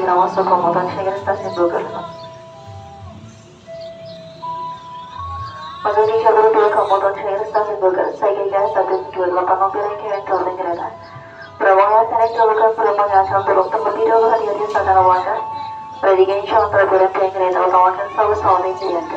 segera masuk komutan Shanghai Stasiun Bogor. Menuju jalur 2 komutan Shanghai Stasiun Bogor, saya 128 mobil yang kirim turun kereta. Berawalnya saya dilakukan penumpang yang akan turun terlebih dahulu hati-hati saat warga. Perhatikan calon terberang yang kereta utamakan selalu selalu dijaga.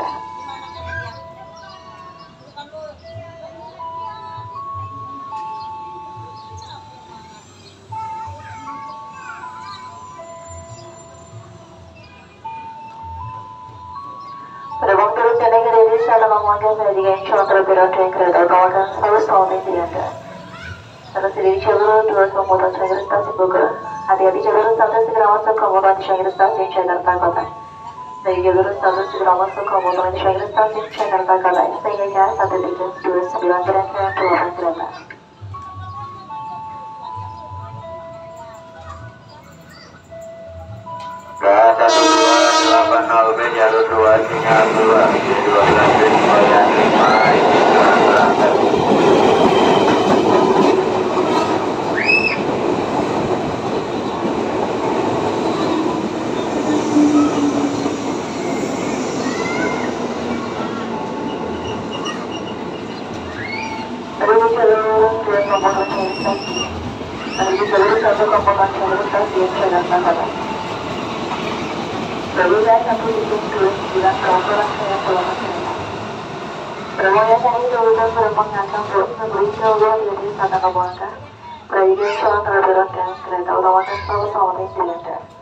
Penumpang turun Chennai kereta saat warga perhatikan calon terberang yang kereta utamakan selalu selalu dijaga. Terus di jalur 2 komutan Shanghai Stasiun Bogor, hati-hati jalur 1 segera masuk komutan Shanghai Stasiun Jakarta Kota. Dari jalur 1 segera masuk komutan Shanghai Stasiun Jakarta Kota, sehingga 1329 berangkat keluar kereta. K1280B jalur 2 Singapura 12 bis Bayan 5 berangkat. Menuju jalur 2 komutan Shanghai Stasiun. Menuju jalur 1 komutan Shanghai Stasiun Jakarta Kota. Berbeda 1.29 peraturan saya keluar kereta. Berawalnya saya diturunkan penumpang yang akan turun memberi jalur di wisata Kabupaten. Perhatikan calon terberang dan kereta utamakan selalu selamat dijaga.